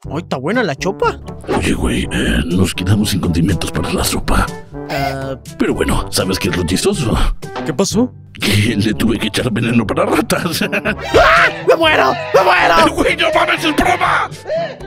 Ay, está buena la chopa. Oye, güey, nos quedamos sin condimentos para la sopa. Pero bueno, ¿sabes qué es lo chistoso? ¿Qué pasó? Que le tuve que echar veneno para ratas. ¡Ah! ¡Me muero! ¡Me muero! ¡Güey, no mames, es broma!